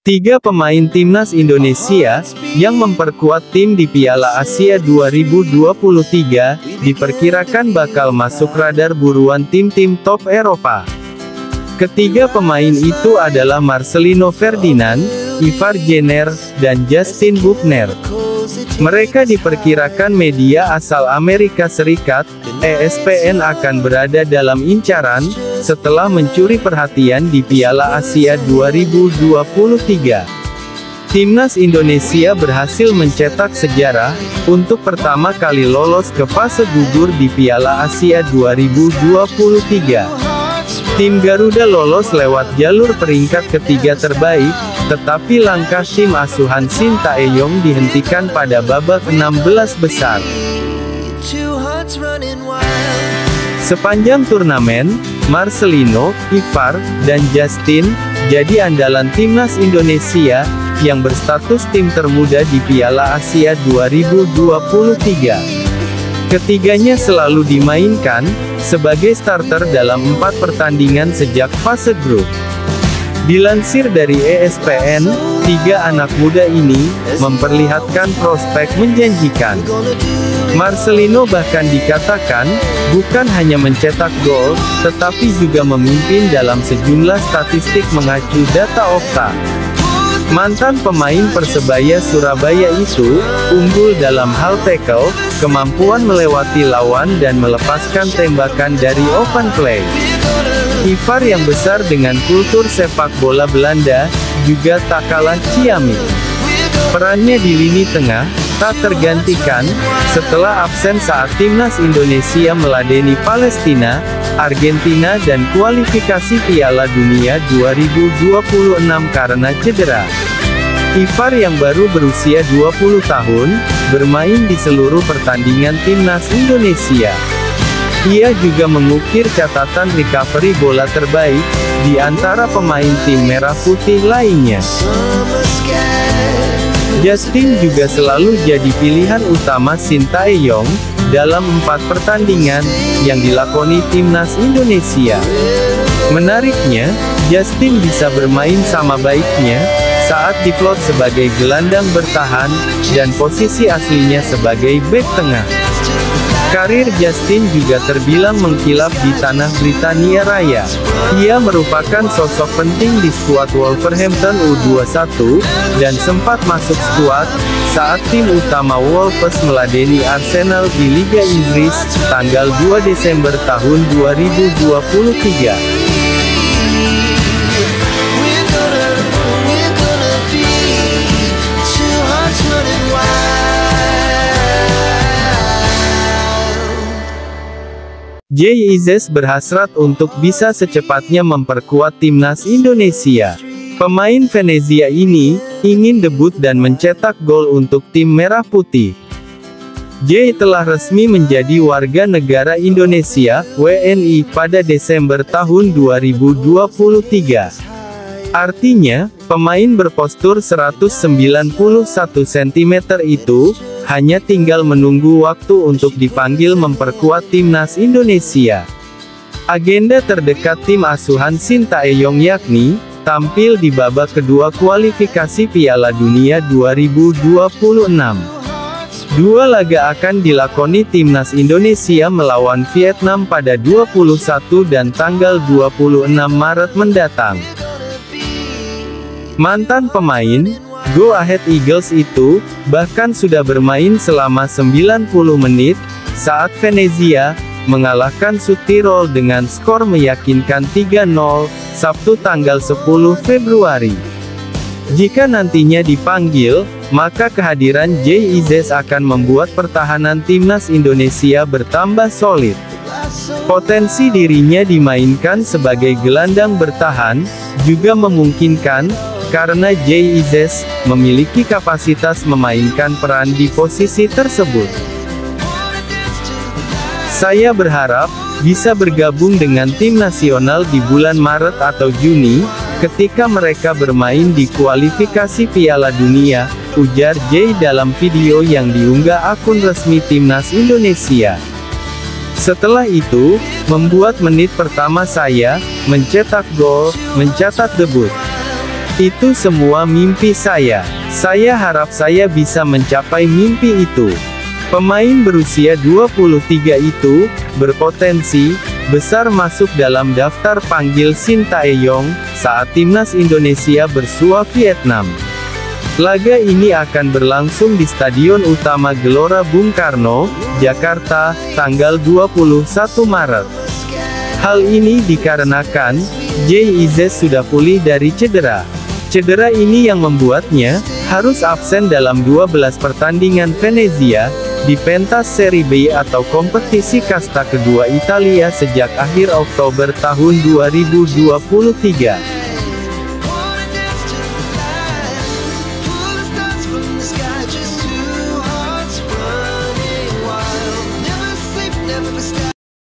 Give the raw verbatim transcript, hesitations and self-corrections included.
Tiga pemain timnas Indonesia, yang memperkuat tim di Piala Asia dua ribu dua puluh tiga, diperkirakan bakal masuk radar buruan tim-tim top Eropa. Ketiga pemain itu adalah Marcelino Ferdinand, Ivar Jenner, dan Justin Buchner. Mereka diperkirakan media asal Amerika Serikat, E S P N akan berada dalam incaran, setelah mencuri perhatian di Piala Asia dua ribu dua puluh tiga. Timnas Indonesia berhasil mencetak sejarah, untuk pertama kali lolos ke fase gugur di Piala Asia dua ribu dua puluh tiga. Tim Garuda lolos lewat jalur peringkat ketiga terbaik, tetapi langkah tim asuhan Sintayong dihentikan pada babak enam belas besar. Sepanjang turnamen, Marcelino, Ivar, dan Justin jadi andalan timnas Indonesia, yang berstatus tim termuda di Piala Asia dua ribu dua puluh tiga. Ketiganya selalu dimainkan sebagai starter dalam empat pertandingan sejak fase grup. Dilansir dari E S P N, tiga anak muda ini memperlihatkan prospek menjanjikan. Marcelino bahkan dikatakan, bukan hanya mencetak gol, tetapi juga memimpin dalam sejumlah statistik mengacu data Opta. Mantan pemain Persebaya Surabaya itu, unggul dalam hal tackle, kemampuan melewati lawan dan melepaskan tembakan dari open play. Ivar yang besar dengan kultur sepak bola Belanda, juga tak kalah ciamik. Perannya di lini tengah, tak tergantikan, setelah absen saat timnas Indonesia meladeni Palestina, Argentina dan kualifikasi Piala Dunia dua ribu dua puluh enam karena cedera. Ivar yang baru berusia dua puluh tahun, bermain di seluruh pertandingan timnas Indonesia. Ia juga mengukir catatan recovery bola terbaik, di antara pemain tim merah putih lainnya. Justin juga selalu jadi pilihan utama Sintayong, dalam empat pertandingan, yang dilakoni timnas Indonesia. Menariknya, Justin bisa bermain sama baiknya, saat diplot sebagai gelandang bertahan, dan posisi aslinya sebagai bek tengah. Karir Justin juga terbilang mengkilap di tanah Britania Raya. Ia merupakan sosok penting di skuad Wolverhampton U dua puluh satu, dan sempat masuk skuad, saat tim utama Wolves meladeni Arsenal di Liga Inggris, tanggal dua Desember tahun dua ribu dua puluh tiga. Jay Izzes berhasrat untuk bisa secepatnya memperkuat timnas Indonesia. Pemain Venezia ini ingin debut dan mencetak gol untuk tim merah putih. Jay telah resmi menjadi warga negara Indonesia, W N I, pada Desember tahun dua ribu dua puluh tiga. Artinya, pemain berpostur seratus sembilan puluh satu sentimeter itu hanya tinggal menunggu waktu untuk dipanggil memperkuat timnas Indonesia. Agenda terdekat tim asuhan Sintayong yakni tampil di babak kedua kualifikasi Piala Dunia dua ribu dua puluh enam. Dua laga akan dilakoni timnas Indonesia melawan Vietnam pada dua puluh satu dan tanggal dua puluh enam Maret mendatang. Mantan pemain Go Ahead Eagles itu, bahkan sudah bermain selama sembilan puluh menit, saat Venezia mengalahkan Südtirol dengan skor meyakinkan tiga nol, Sabtu tanggal sepuluh Februari. Jika nantinya dipanggil, maka kehadiran Jay Izzes akan membuat pertahanan timnas Indonesia bertambah solid. Potensi dirinya dimainkan sebagai gelandang bertahan, juga memungkinkan, karena Jay Izzes memiliki kapasitas memainkan peran di posisi tersebut. Saya berharap bisa bergabung dengan tim nasional di bulan Maret atau Juni, ketika mereka bermain di kualifikasi Piala Dunia, ujar Jay dalam video yang diunggah akun resmi timnas Indonesia. Setelah itu, membuat menit pertama saya, mencetak gol, mencatat debut. Itu semua mimpi saya. Saya harap saya bisa mencapai mimpi itu. Pemain berusia dua puluh tiga itu, berpotensi besar masuk dalam daftar panggil Shin Tae-yong, saat timnas Indonesia bersua Vietnam. Laga ini akan berlangsung di Stadion Utama Gelora Bung Karno, Jakarta, tanggal dua puluh satu Maret. Hal ini dikarenakan, Jay Ize sudah pulih dari cedera. Cedera ini yang membuatnya harus absen dalam dua belas pertandingan Venezia di pentas Serie B atau kompetisi kasta kedua Italia sejak akhir Oktober tahun dua ribu dua puluh tiga.